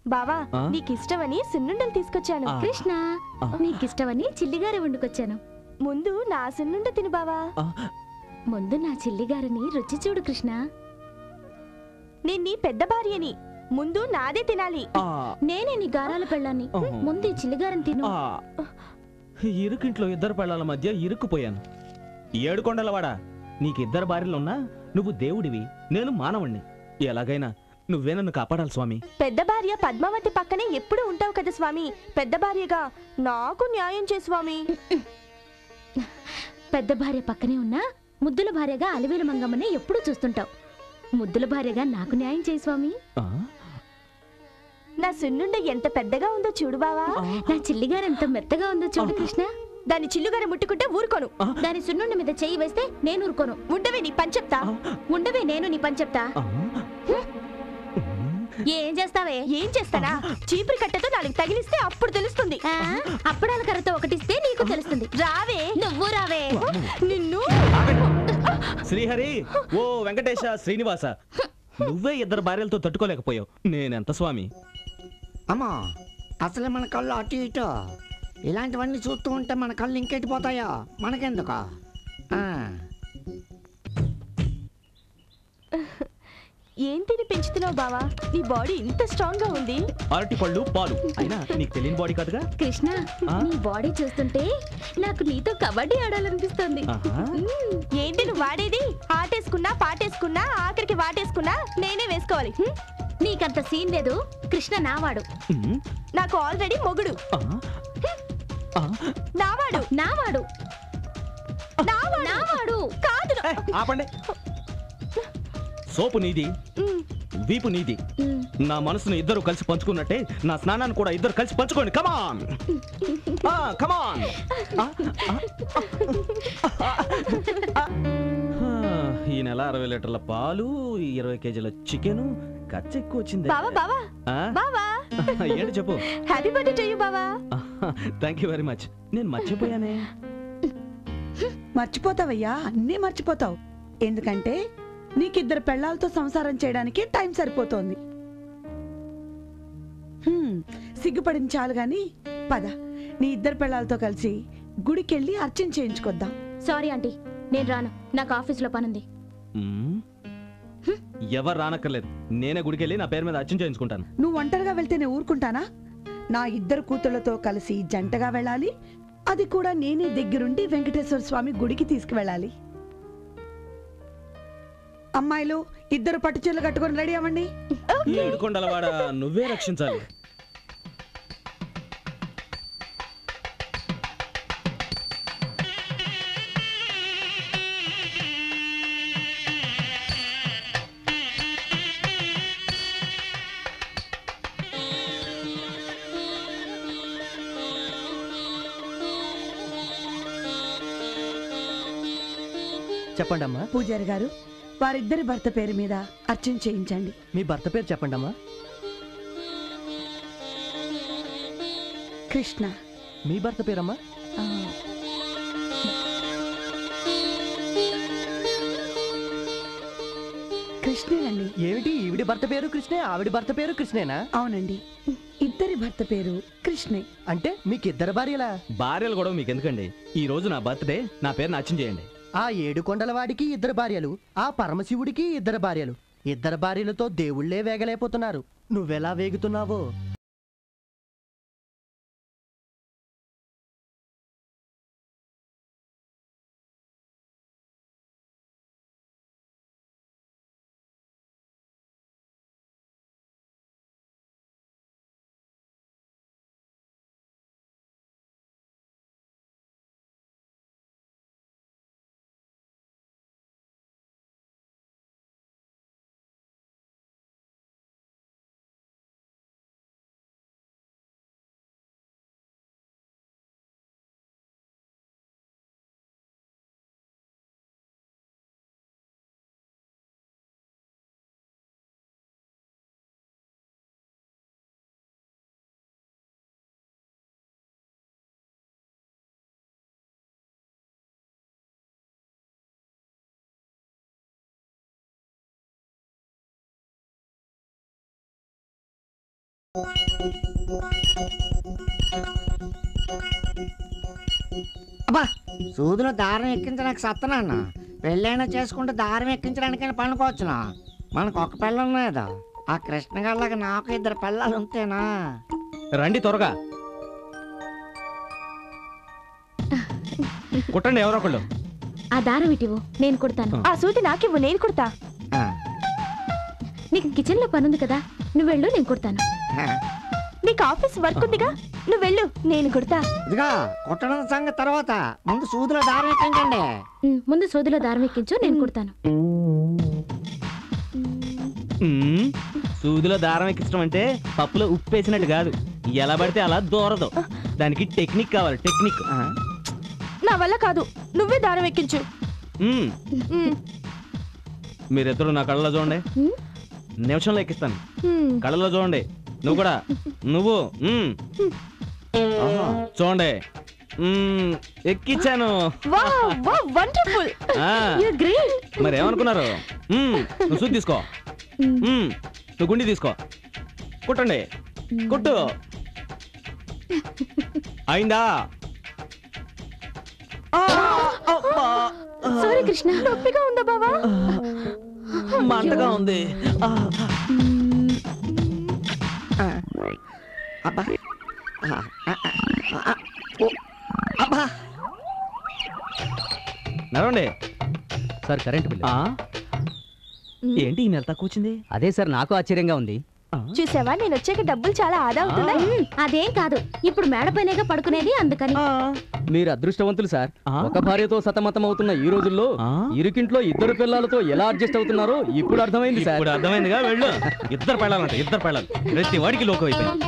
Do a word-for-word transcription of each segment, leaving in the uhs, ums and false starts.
బావా నీకిష్టమని సున్నుండలు తీసుకొచ్చాను. కృష్ణ నీకిష్టమని చిల్లిగారె వండుకొచ్చాను. ముందు నా సున్నుండ తిను బావా. ముందు నా చిల్లిగారిని రుచి చూడు కృష్ణ. నేను నీ పెద్ద భార్యని, ముందు నాదే తినాలి. నేనే నీ గారాల పెళ్ళాన్ని, ముందు ఈ చిల్లిగారని తిను. ఇరుకింట్లో ఇద్దరు పెళ్ళాల మధ్య ఇరుక్కుపోయాను. ఏడుకొండలవాడా, నీకిద్దరు భార్యలున్నా నువ్వు దేవుడివి, నేను మానవుణ్ణి. ఎలాగైనా నువ్వే నన్ను కాపాడాలి స్వామి. పెద్ద భార్య పద్మావతి పక్కనే ఎప్పుడు ఉంటావు కదా స్వామి. పెద్ద భార్యగా నాకు న్యాయం చే స్వామి. పెద్ద భార్య పక్కనే ఉన్నా ముద్దుల భార్యగా అలివేల మంగమ్మనే ఎప్పుడు చూస్తుంటావు. ముద్దుల భార్యగా నాకు న్యాయం చేయి స్వామి. నా సున్నుండ ఎంత పెద్దగా ఉందో చూడు బావా. నా చిల్లిగారు ఎంత మెత్తగా ఉందో చూడు కృష్ణ. దాని చిల్లుగారు ముట్టుకుంటే ఊరుకోను. దాని సున్నుండ మీద చెయ్యి వేస్తే నేను ఊరుకోను. ఉండవే నీ పని చెప్తా. ఉండవే నేను నీ పని చెప్తా. ఏం చేస్తావే? ఏం చేస్తానా? చీపురి కట్టతో నాలుగు తగిలిస్తే అప్పుడు తెలుస్తుంది. అప్పడాల కర్రతో ఒకటిస్తే నీకు తెలుస్తుంది. రావే, నువ్వు రావే. నిన్ను. శ్రీహరి, ఓ వెంకటేశ, శ్రీనివాస, నువ్వే ఇద్దరు భార్యలతో తట్టుకోలేకపోయావు, నేనెంత స్వామి. అమ్మా, అసలే మన కళ్ళు అటు ఇటు, ఇలాంటివన్నీ చూస్తూ ఉంటే మన కళ్ళు ఇంకెట్టిపోతాయో, మనకెందుకు? ఏం తిని పెంచుతున్నావు బావా? నీ బాడీ ఇంత స్ట్రాంగ్ గా ఉంది. అరటి పళ్ళు పాలు అయినా నీకు తెలియని బాడీ కాదుగా కృష్ణ. నీ బాడీ చూస్తుంటే నాకు నీతో కబడ్డీ ఆడాలనిపిస్తుంది. ఏంటి నువ్వు వాడేది? ఆటేసుకున్నా పాటేసుకున్నా ఆఖరికి వాటేసుకున్నా నేనే వేసుకోవాలి. నీకంత సీన్ లేదు. కృష్ణ నావాడు. నాకు ఆల్రెడీ మొగుడు. నావాడు నావాడు నావాడు కాదు. ఆపండి. సోపు నీది, వీపు నీది. నా మనసును ఇద్దరు కలిసి పంచుకున్నట్టే నా స్నానాన్ని కూడా ఇద్దరు కలిసి పంచుకోండి. కమాన్ కమాన్. ఈ నెల అరవై లీటర్ల పాలు, ఇరవై కేజీల చికెన్, ఖర్చు ఎక్కువ వచ్చింది. బావా బావా బావా ఏంటి చెప్పు. హ్యాపీ బర్త్డే టు యు బావా. Thank you very much. నేను మర్చిపోయానే. మర్చిపోతావయ్యా, అన్నీ మర్చిపోతావు. ఎందుకంటే నీకిద్దరు పెళ్ళాలతో సంసారం చేయడానికి టైం సరిపోతోంది. సిగ్గుపడింది చాలు గాని పద, నీ ఇద్దరు పెళ్ళాలతో కలిసి గుడికెళ్ళి అర్చన చేయించుకొద్దాం. సారీ ఆంటీ, నేను రాను. నాకు ఆఫీసులో పనుంది. ఎవరు రానక్కర్లేదు, నేనే గుడికెళ్ళి నా పేరు మీద అర్చన చేయించుకుంటాను. నువ్వు ఒంటరిగా వెళ్తే నేను ఊరుకుంటానా? నా ఇద్దరు కూతుళ్లతో కలిసి జంటగా వెళ్ళాలి. అది కూడా నేనే దగ్గరుండి వెంకటేశ్వర స్వామి గుడికి తీసుకువెళ్ళాలి. అమ్మాయిలు ఇద్దరు పట్టు చీరలు కట్టుకొని రెడీ అవ్వండి. ఏడుకొండలవాడ, నువ్వే రక్షించాలి. చెప్పండి అమ్మా. పూజారి గారు, వారిద్దరి భర్త పేరు మీద అర్చన చేయించండి. మీ భర్త పేరు చెప్పండి అమ్మా. కృష్ణ. మీ భర్త పేరమ్మా? కృష్ణేనండి. ఏమిటి, ఈవిడి భర్త పేరు కృష్ణే, ఆవిడి భర్త పేరు కృష్ణేనా? అవునండి, ఇద్దరి భర్త పేరు కృష్ణే. అంటే మీకు ఇద్దరు భార్యలా? భార్యలు కూడా మీకు ఎందుకండి? ఈ రోజు నా బర్త్డే, నా పేరుని అర్చన చేయండి. ఆ ఏడు కొండల వాడికి ఇద్దరు భార్యలు, ఆ పరమశివుడికి ఇద్దరు భార్యలు. ఇద్దరు భార్యలతో దేవుళ్లే వేగలేకపోతున్నారు. నువ్వెలా వేగుతున్నావో. అబ్బా సూదిలో దారం ఎక్కించడానికి సత్తనాన్న. పెళ్ళైనా చేసుకుంటే దారం ఎక్కించడానికైనా పనుకోవచ్చునా. మనకు ఒక పిల్ల ఉన్నదా? ఆ కృష్ణ గారిలాగా నాకు ఇద్దరు పిల్లలు ఉంటేనా? రండి త్వరగా కుట్టండి ఎవరో ఒకళ్ళు. ఆ దారం ఇటివు, నేను కుడతాను. ఆ సూది నాకివ్వు, నేను కుడతా. ఆ, నీకు కిచెన్ లో పనుంది కదా, నువ్వు వెళ్ళు, నేను కుడతాను. ఆ. నీకు ఆఫీస్ వర్క్ ఉందిగా, నువ్వు వెళ్ళు, నేను కుడతా. ఇదిగా కుట్టడం సంగతి తర్వాత ముందు సూదిలో దారం ఎక్కించండి. ఉమ్, ముందు సోదిలో దారం ఎక్కించు, నేను కుడతాను. మ్మ్. సూదిలో దారం ఎక్కించడం అంటే పప్పులో ఉప్పు వేసినట్టు కాదు, ఎలా పడితే అలా దూరదు. దానికి టెక్నిక్ కావాలి, టెక్నిక్. ఆ, నా వల్ల కాదు, నువ్వే దారం ఎక్కించు. మ్మ్. ఉమ్, మీరిద్దరు నా కళ్ళలో చూడండి, ఉమ్, నిమిషంలో ఎక్కిస్తాను. ఉమ్. కళ్ళలో చూడండి, నువ్వు కూడా. నువ్వు మ్మ్. ఓహో. చూడండి, మ్మ్. ఎక్కించాను. Wow, wow, wonderful. ఆ, You're great. మరి ఏమనుకున్నారు? మ్మ్. నువ్వు సూది తీసుకో. ఉమ్, మ్మ్. నువ్వు గుండి తీసుకో, కుట్టండి, కుట్టు. అయిందా? సారీ కృష్ణ. నొప్పిగా ఉందా బావా? మంటగా ఉంది. ఆ. ఆ. అబ్బా ఆ, ఆ, ఆ, ఆ, ఓ, అబ్బా. నడవండి. Sir current bill. ఆ? ఏంటి ఈ నెల తక్కువ వచ్చింది? అదే సార్ నాకు ఆశ్చర్యంగా ఉంది. ఆ? చూసావా, నేను వచ్చాక డబ్బులు చాలా ఆదా అవుతున్నాయి. ఉమ్, అదేం కాదు, ఇప్పుడు మేడపైనేగా పడుకునేది, అందుకని. ఆ. మీరు అదృష్టవంతులు సార్. ఆ? ఒక భార్యతో సతమతం అవుతున్న ఈ రోజుల్లో ఆ? ఇరుకింట్లో ఇద్దరు పిల్లలతో ఎలా అడ్జస్ట్ అవుతున్నారో ఇప్పుడు అర్థమైంది సార్. ఇప్పుడు అర్థమైందిగా, వెళ్ళు. ఇద్దరు పెళ్ళాలంట, ఇద్దరు పెళ్ళాలి. ప్రతి వాడికి లోకం అయిపోయింది.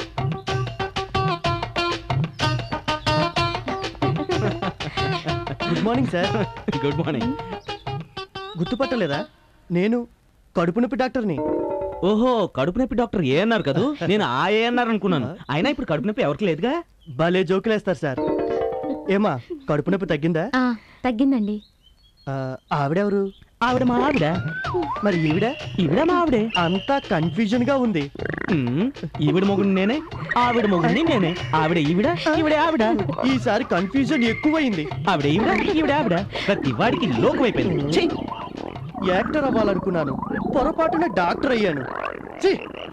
Good morning sir. Good morning. గుర్తుపట్టలేదా? నేను కడుపు నొప్పి డాక్టర్ని. ఓహో, కడుపు నొప్పి డాక్టర్ ఏ అన్నారు కదా, నేను ఆ ఏ అన్నారు అనుకున్నాను. అయినా ఇప్పుడు కడుపు నొప్పి ఎవరికి లేదుగా. భలే జోకులేస్తారు సార్. ఏమా కడుపు నొప్పి తగ్గిందా? ఆ, తగ్గిందండి. ఆ, ఆవిడెవరు? ఆవిడ మా ఆవిడ. మరి ఈవిడ? ఈవిడ మా ఆవిడే. అంతా కన్ఫ్యూజన్ గా ఉంది. ఉమ్, ఈవిడ మొగుడు నేనే, ఆవిడ మొగుడిని నేనే. ఆవిడ ఈవిడ, ఈవిడ ఆవిడ. ఈసారి కన్ఫ్యూజన్ ఎక్కువైంది. ఆవిడ ఈవిడ, ఈవిడ ఆవిడ. ప్రతి వాడికి లోకం అయిపోయింది. ఛీ! యాక్టర్ అవ్వాలనుకున్నాను, పొరపాటున డాక్టర్ అయ్యాను. ఛీ!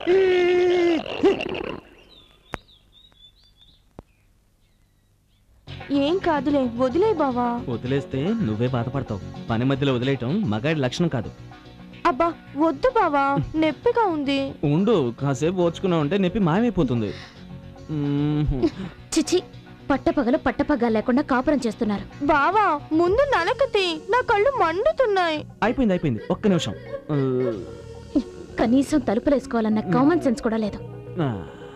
ఏం కాదులే, వదిలే బావా. వదిలేస్తే నువ్వే బాధపడతావు. పని మధ్యలో వదిలేయటం మగాడి లక్షణం కాదు. అబ్బా వద్దు బావా, నొప్పిగా ఉంది. ఉండు, కాసేపు ఓర్చుకున్నావు అంటే నొప్పి మాయమైపోతుంది. మ్మ్. చిచి, పట్టపగలు పట్టపగ్గా లేకుండా కాపురం చేస్తున్నారు. బావా ముందు నలకతి, నా కళ్ళు మండుతున్నాయి. అయిపోయింది అయిపోయింది, ఒక్క నిమిషం. కనీసం తలుపులేసుకోవాలన్న కామన్ సెన్స్ కూడా లేదు. ఆ.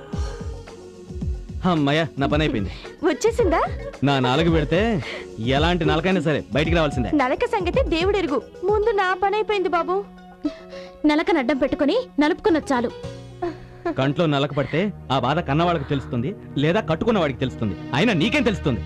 అమ్మయ్య, నా పని అయిపోయింది. వచ్చేసిందా? నా నాలుగు పెడితే ఎలాంటి నలకైనా సరే బయటికి రావాల్సిందే. నలక సంగతి దేవుడెరుగు, ముందు నా పని అయిపోయింది బాబు. నలకను అడ్డం పెట్టుకుని నలుపుకున్న చాలు. కంట్లో నలక పడితే ఆ బాధ కన్నవాడికి తెలుస్తుంది, లేదా కట్టుకున్న వాడికి తెలుస్తుంది. అయినా నీకేం తెలుస్తుంది?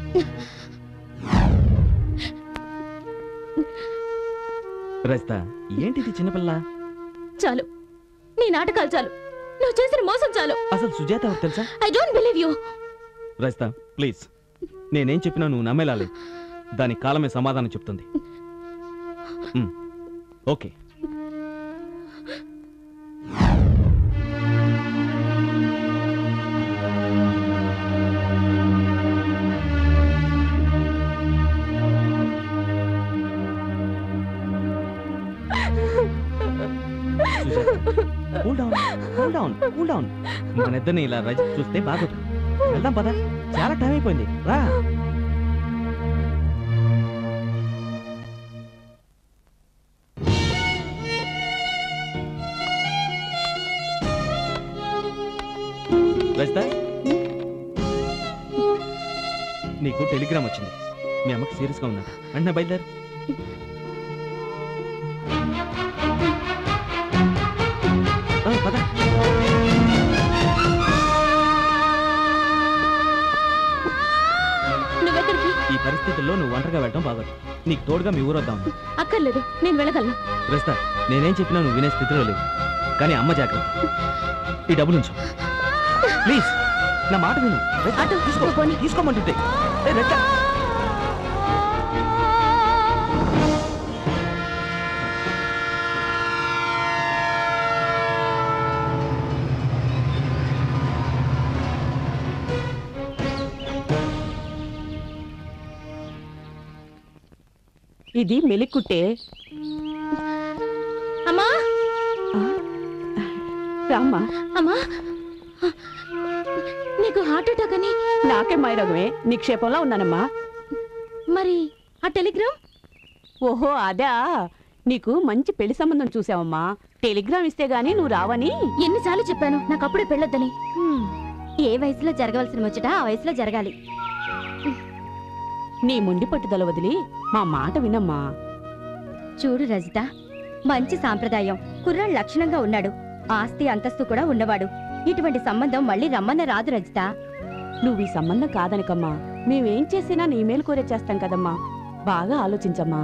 రజిత, ఏంటిది చిన్నపిల్ల? చాలు, నీ నాటకాలు చాలు, నువ్వు చేసిన మోసం చాలు. అసలు సుజాత ఎవరు తెలుసా? I don't believe you. Rajitha please, నేనేం చెప్పినా నువ్వు నమ్మేలాలి. దాని కాలమే సమాధానం చెప్తుంది. మ్, okay. Cool down, cool down, cool down. మన ఇద్దరిని ఇలా రజ చూస్తే బాగోదు. వెళ్దాం పద, చాలా టైం అయిపోయింది, రా. రజిత, నీకు టెలిగ్రామ్ వచ్చింది. మీ అమ్మకి సీరియస్గా ఉందంట. వెంటనే బయలుదేరు. ఆ, పద. నువ్వెక్కడికి? ఈ పరిస్థితుల్లో నువ్వు ఒంటరిగా వెళ్ళడం బాగోదు. నీకు తోడుగా మీ ఊరొద్దాం. అక్కర్లేదు, నేను వెళ్ళగలను. రజిత, నేనేం చెప్పినా నువ్వు వినే స్థితిలో లేవు. కానీ అమ్మ జాగ్రత్త. ఈ డబ్బులు ఉంచు. ప్లీజ్ నా మాట విను. అటు తీసుకో పోనీ. తీసుకోమంటుంటే ఏ, రెట్ట. ఇది మెలిక్కుట్టే. అమ్మా రామ్మా. అమ్మా నీకు హార్ట్ అటాక్ అని. నాకే మైరోగమే, నిక్షేపంలో ఉన్నానమ్మా. మరి ఆ టెలిగ్రామ్? ఓహో అదా, నీకు మంచి పెళ్లి సంబంధం చూసావమ్మా. టెలిగ్రామ్ ఇస్తే గానీ నువ్వు రావని. ఎన్నిసార్లు చెప్పాను నాకు అప్పుడే పెళ్ళొద్దని. ఏ వయసులో జరగవలసిన ముచ్చట ఆ వయసులో జరగాలి. నీ ముండి పట్టుదల వదిలి మా మాట వినమ్మా. చూడు రజిత, మంచి సాంప్రదాయం, కుర్రాడు లక్షణంగా ఉన్నాడు, ఆస్తి అంతస్తు కూడా ఉన్నవాడు. ఇటువంటి సంబంధం మళ్ళీ రమ్మన్న రాదు రజిత. నువ్వు ఈ సంబంధం కాదనకమ్మా. మేమేం చేసినా నీ మేలు కోరే చేస్తాం కదమ్మా. బాగా ఆలోచించమ్మా.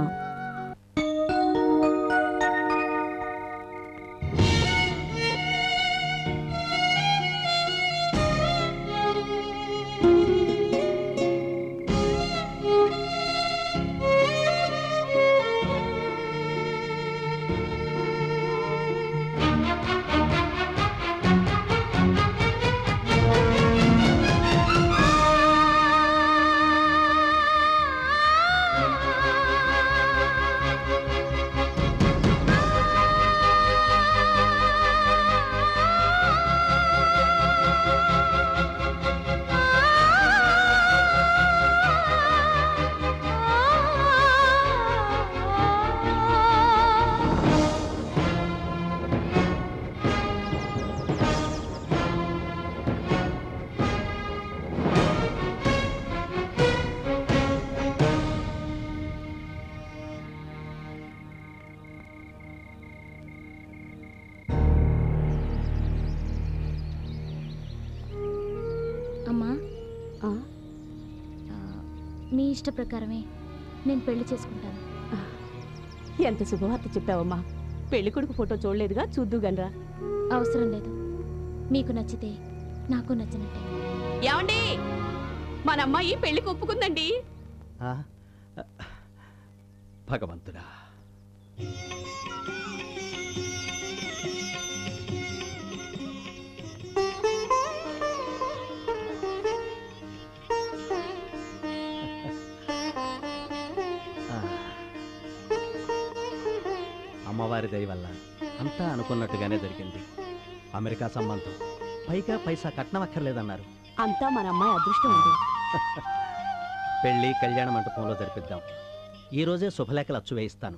అమ్మా మీ ఇష్ట ప్రకారమే నేను పెళ్లి చేసుకుంటాను. ఎంత శుభవార్త చెప్పావమ్మా. పెళ్లి కొడుకు ఫోటో చూడలేదుగా, చూద్దుగనరా. అవసరం లేదు, మీకు నచ్చితే నాకు నచ్చినట్టే. ఏమండి, మన అమ్మాయి పెళ్లికి ఒప్పుకుందండి. భగవంతుడా, అమ్మవారి దయ వల్ల అంతా అనుకున్నట్టుగానే జరిగింది. అమెరికా సంబంధం, పైగా పైసా కట్నం అక్కర్లేదన్నారు. అంతా మన అమ్మాయి అదృష్టం ఉంది. పెళ్లి కళ్యాణ మంటపంలో జరిపిద్దాం. ఈ రోజే శుభలేఖలు అచ్చు వేయిస్తాను.